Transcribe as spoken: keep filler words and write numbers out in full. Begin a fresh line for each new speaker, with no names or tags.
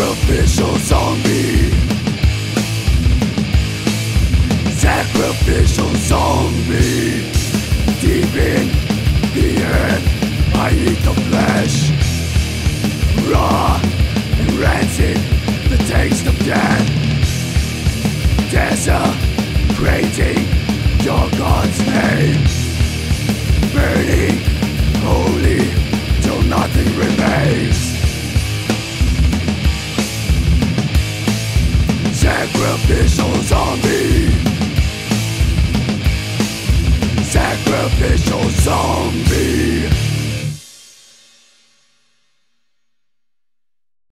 Sacrificial zombie. Sacrificial zombie. Deep in the earth, I eat the flesh. Raw and rancid, the taste of death. Desecrating your God's name. Burning holy till nothing remains. Sacrificial zombie. Sacrificial zombie.